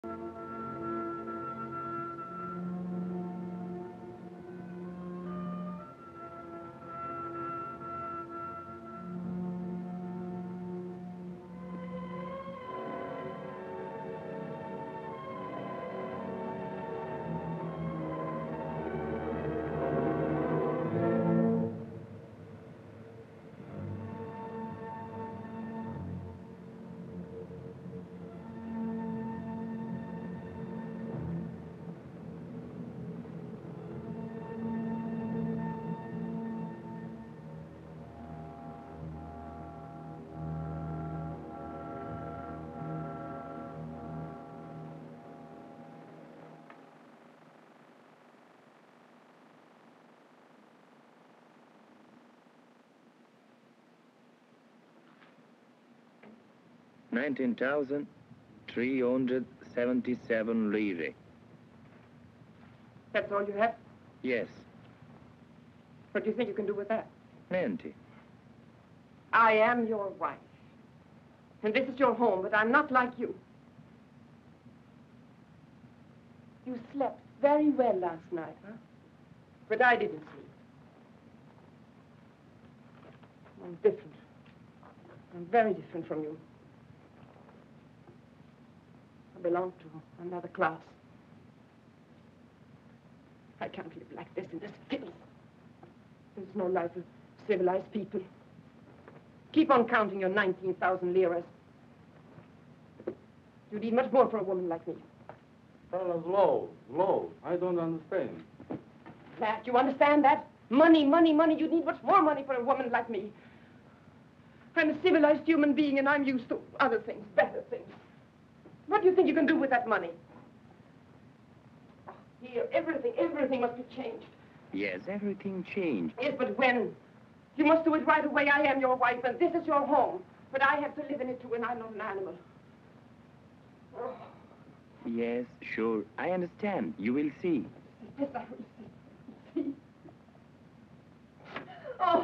$19,377 lire. That's all you have? Yes. What do you think you can do with that? Plenty. I am your wife. And this is your home, but I'm not like you. You slept very well last night, huh? But I didn't sleep. I'm different. I'm very different from you. I belong to another class. I can't live like this in this filth. There's no life of civilized people. Keep on counting your 19,000 liras. You need much more for a woman like me. Low. I don't understand. That, you understand that? Money. You need much more money for a woman like me. I'm a civilized human being, and I'm used to other things, better things. What do you think you can do with that money? Oh, here, everything must be changed. Yes, everything changed. Yes, but when? You must do it right away. I am your wife, and this is your home. But I have to live in it, too, and I'm not an animal. Oh. Yes, sure. I understand. You will see. Yes, I will see. Oh.